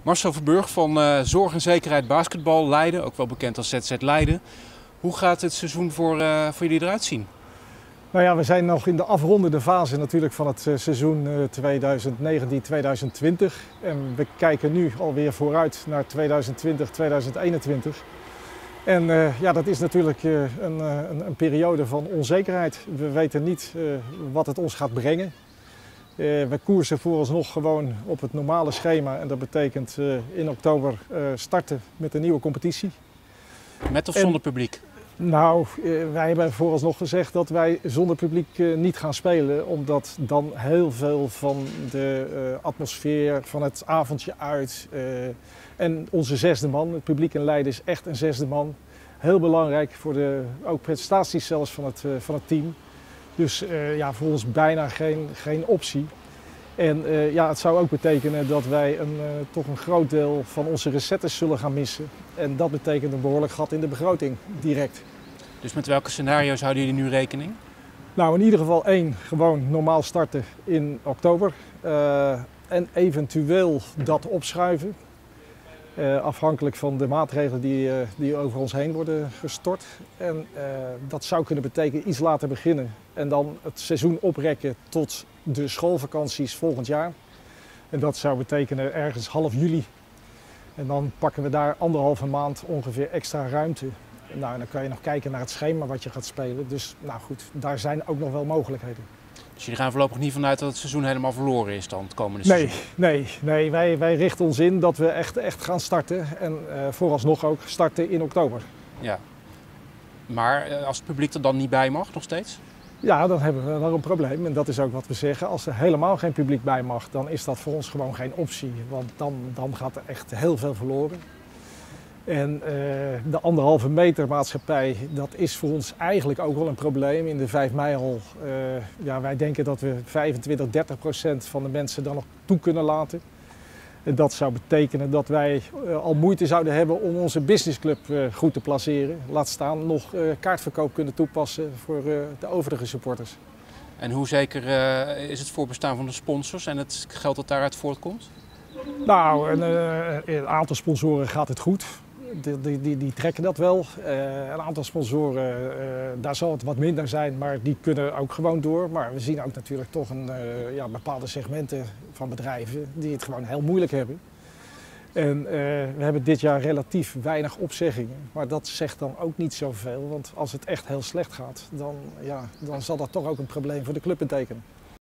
Marcel Verburg van Zorg en Zekerheid Basketbal Leiden, ook wel bekend als ZZ Leiden. Hoe gaat het seizoen voor jullie eruit zien? Nou ja, we zijn nog in de afrondende fase natuurlijk van het seizoen 2019-2020. En we kijken nu alweer vooruit naar 2020-2021. En ja, dat is natuurlijk een periode van onzekerheid. We weten niet wat het ons gaat brengen. We koersen vooralsnog gewoon op het normale schema en dat betekent in oktober starten met een nieuwe competitie. Met of zonder publiek? Nou, wij hebben vooralsnog gezegd dat wij zonder publiek niet gaan spelen, omdat dan heel veel van de atmosfeer, van het avondje uit en onze zesde man, het publiek in Leiden is echt een zesde man, heel belangrijk voor de ook prestaties zelfs van het team. Dus ja, voor ons bijna geen optie. En ja, het zou ook betekenen dat wij toch een groot deel van onze recettes zullen gaan missen. En dat betekent een behoorlijk gat in de begroting, direct. Dus met welke scenario's houden jullie nu rekening? Nou, in ieder geval één, gewoon normaal starten in oktober. En eventueel dat opschuiven. Afhankelijk van de maatregelen die over ons heen worden gestort. En dat zou kunnen betekenen iets later beginnen en dan het seizoen oprekken tot de schoolvakanties volgend jaar. En dat zou betekenen ergens half juli. En dan pakken we daar 1,5 maand ongeveer extra ruimte. Nou, dan kan je nog kijken naar het schema wat je gaat spelen. Dus nou goed, daar zijn ook nog wel mogelijkheden. Dus jullie gaan voorlopig niet vanuit dat het seizoen helemaal verloren is dan het komende seizoen? Nee. Wij richten ons in dat we echt gaan starten. En vooralsnog ook starten in oktober. Ja. Maar als het publiek er dan niet bij mag, nog steeds? Ja, dan hebben we wel een probleem. En dat is ook wat we zeggen. Als er helemaal geen publiek bij mag, dan is dat voor ons gewoon geen optie. Want dan gaat er echt heel veel verloren. En de 1,5 meter maatschappij, dat is voor ons eigenlijk ook wel een probleem. In de 5 mei al, ja, wij denken dat we 25-30% van de mensen dan nog toe kunnen laten. En dat zou betekenen dat wij al moeite zouden hebben om onze businessclub goed te placeren. Laat staan nog kaartverkoop kunnen toepassen voor de overige supporters. En hoe zeker is het voorbestaan van de sponsors en het geld dat daaruit voortkomt? Nou, een aantal sponsoren gaat het goed. Die trekken dat wel. Een aantal sponsoren, daar zal het wat minder zijn, maar die kunnen ook gewoon door. Maar we zien ook natuurlijk toch ja, bepaalde segmenten van bedrijven die het gewoon heel moeilijk hebben. En we hebben dit jaar relatief weinig opzeggingen. Maar dat zegt dan ook niet zoveel, want als het echt heel slecht gaat, dan zal dat toch ook een probleem voor de club betekenen.